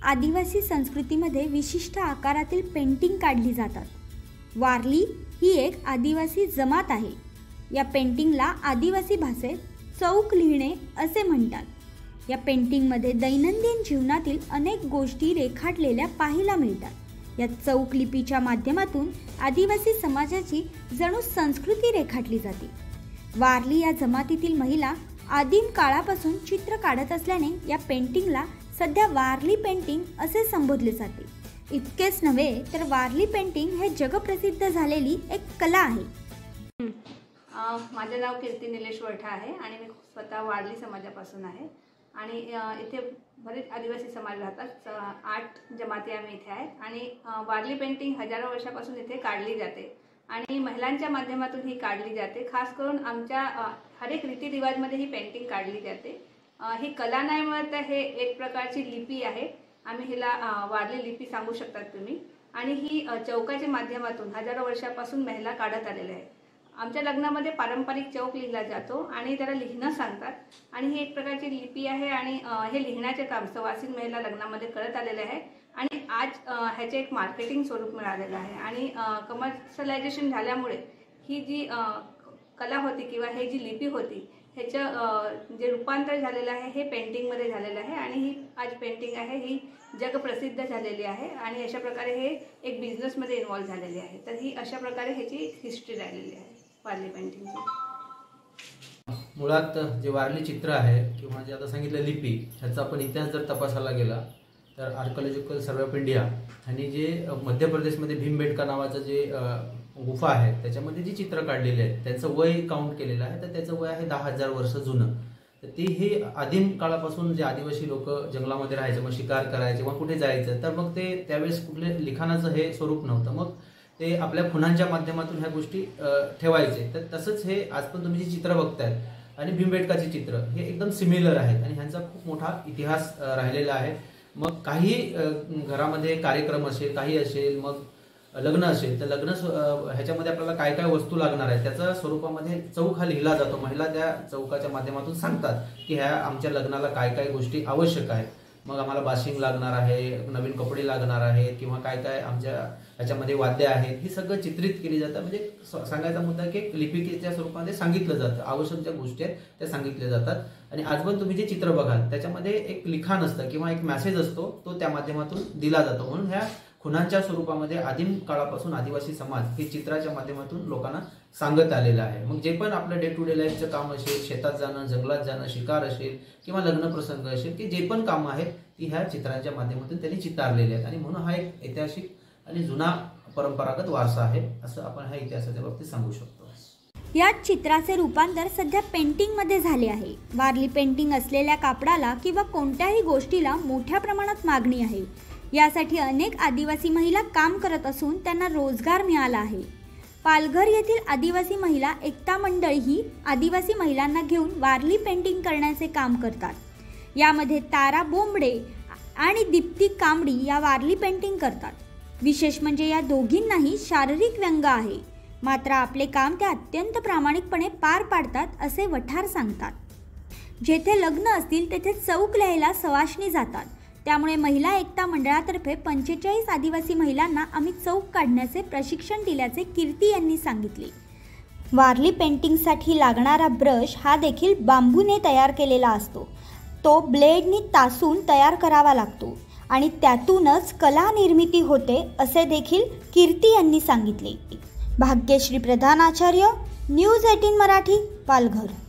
आदिवासी संस्कृतीमध्ये विशिष्ट आकारातील पेंटिंग काढली जातात। वारली ही एक आदिवासी जमात आहे। या पेंटिंगला आदिवासी भाषेत चौक लिहिणे असे म्हणतात। या पेंटिंगमध्ये दैनंदिन जीवनातील अनेक गोष्टी रेखाटलेल्या पाहायला मिळतात। या चौक लिपीच्या माध्यमातून आदिवासी समाजाची जणू संस्कृती रेखाटली जाते। वारली या जमातीतील महिला आदिम काळापासून चित्र काढत असल्याने या पेंटिंगला सध्या वारली पेंटिंग असे संबोधले जाते। इतकेच नव्हे तर वारली पेंटिंग हे जगप्रसिद्ध झालेली एक कला आहे। माझे नाव कीर्ती निलेश वळठा आहे आणि मी स्वतः वारली समाजापासून आहे आणि इथे बरेच आदिवासी समाज राहतात। 8 जमाती आम्ही इथे आहेत आणि वारली पेंटिंग हजारो वर्षापासून इथे काढली जाते आणि महिलांच्या माध्यमातून ही काढली जाते। खास करून आमच्या हर एक रीतिरिवाजमध्ये ही पेंटिंग काढली जाते। ही कला नाही म्हणत, हे एक प्रकारची लिपी आहे। आम्ही हिला वारली लिपी सांगू शकतात तुम्ही। आणि ही चौकाच्या माध्यमातून हजारो वर्षापासून महिला काढत आलेल्या आहेत। आमच्या लग्नामध्ये पारंपरिक चौक लिहिला जातो आणि त्याला लिहिणं सांगतात आणि ही एक प्रकारची लिपी आहे आणि हे लिहिण्याचे काम सवासीन महिला लग्नामध्ये करत आलेले आहे आणि आज ह्याचे एक मार्केटिंग स्वरूप मिळालेलं आहे आणि कमर्शियलायझेशन झाल्यामुळे ही जी कला होती किंवा हे जी लिपी होती ह्याचं जे रूपांतर झालेलं आहे हे पेंटिंगमध्ये झालेलं आहे आणि ही आज पेंटिंग आहे ही जगप्रसिद्ध झालेली आहे आणि अशा प्रकारे हे एक बिझनेसमध्ये इन्व्हॉल्व झालेली आहे। तर ही अशा प्रकारे ह्याची हिस्ट्री राहिलेली आहे वारली पेंटिंगची। मुळात जे वारली चित्र आहे किंवा जे आता सांगितलं लिपी, ह्याचा आपण इतिहास जर तपासायला गेला तर आर्किओलॉजिकल सर्वे ऑफ इंडिया आणि जे मध्य प्रदेशमध्ये भीमबेटका नावाचं जे गुफा आहे त्याच्यामध्ये जी चित्र काढलेली आहेत त्याचं वय काउंट केलेलं आहे। तर त्याचं वय आहे 10,000 वर्ष जुनं। तर ती हे आदिम काळापासून जे आदिवासी लोक जंगलामध्ये राहायचे, मग शिकार करायचे, मग कुठे जायचं, तर मग ते त्यावेळेस कुठले लिखाणाचं हे स्वरूप नव्हतं, मग ते आपल्या खुणांच्या माध्यमातून ह्या गोष्टी ठेवायचे। तर तसंच हे आज पण तुम्ही जी चित्र बघतायत आणि भीमबेटकाची चित्र हे एकदम सिमिलर आहेत आणि ह्यांचा खूप मोठा इतिहास राहिलेला आहे। मग काही घरामध्ये कार्यक्रम असेल, काही असेल, मग लग्न असेल तर लग्न ह्याच्यामध्ये आपल्याला काय काय वस्तू लागणार आहे त्याच्या स्वरूपामध्ये चौक हा लिहिला जातो। महिला त्या चौकाच्या माध्यमातून सांगतात की ह्या आमच्या लग्नाला काय काय गोष्टी आवश्यक आहेत। मग आम्हाला बाशिंग लागणार आहे, नवीन कपडे लागणार आहेत किंवा काय काय आमच्या ह्याच्यामध्ये वाद्य आहेत, ही सगळं चित्रित केली जातं। म्हणजे सांगायचा मुद्दा की लिपिकेच्या स्वरूपामध्ये सांगितलं जातं, आवश्यक ज्या गोष्टी आहेत त्या सांगितल्या जातात। आणि आज पण तुम्ही जे चित्र बघाल त्याच्यामध्ये एक लिखाण असतं किंवा एक मेसेज असतो, तो त्या माध्यमातून दिला जातो। म्हणून ह्या खुणांच्या स्वरूपामध्ये आदिम काळापासून आदिवासी समाज हे चित्राच्या माध्यमातून लोकांना सांगत आलेलं आहे। मग जे पण आपलं डे टू डे लाईफचं काम असेल, शेतात जाणं, जंगलात जाणं, शिकार असेल किंवा लग्न प्रसंग असेल, की जे पण कामं आहेत ती ह्या चित्रांच्या माध्यमातून त्यांनी चितारलेली आहेत आणि म्हणून हा एक ऐतिहासिक आणि जुना परंपरागत वारसा आहे असं आपण ह्या इतिहासाच्या बाबतीत सांगू शकतो। या चित्राचे रूपांतर सध्या पेंटिंगमध्ये झाले आहे। वारली पेंटिंग असलेल्या कापडाला किंवा कोणत्याही गोष्टीला मोठ्या प्रमाणात मागणी आहे। यासाठी अनेक आदिवासी महिला काम करत असून त्यांना रोजगार मिळाला आहे। पालघर येथील आदिवासी महिला एकता मंडळ ही आदिवासी महिलांना घेऊन वारली पेंटिंग करण्याचे काम करतात। यामध्ये तारा बोंबडे आणि दीप्ती कांबडी या वारली पेंटिंग करतात। विशेष म्हणजे या दोघींनाही शारीरिक व्यंग आहे, मात्र आपले काम ते अत्यंत प्रामाणिकपणे पार पाडतात असे वठार सांगतात। जेथे लग्न असतील तेथे चौक लिहायला सवाष्णी जातात। त्यामुळे महिला एकता मंडळातर्फे 45 आदिवासी महिलांना आम्ही चौक काढण्याचे प्रशिक्षण दिल्याचे कीर्ती यांनी सांगितले। वारली पेंटिंगसाठी लागणारा ब्रश हा देखील बांबूने तयार केलेला असतो। तो ब्लेडनी तासून तयार करावा लागतो आणि त्यातूनच कला निर्मिती होते असे देखील कीर्ती यांनी सांगितले। भाग्यश्री प्रधान आचार्य, न्यूज 18 मराठी, पालघर।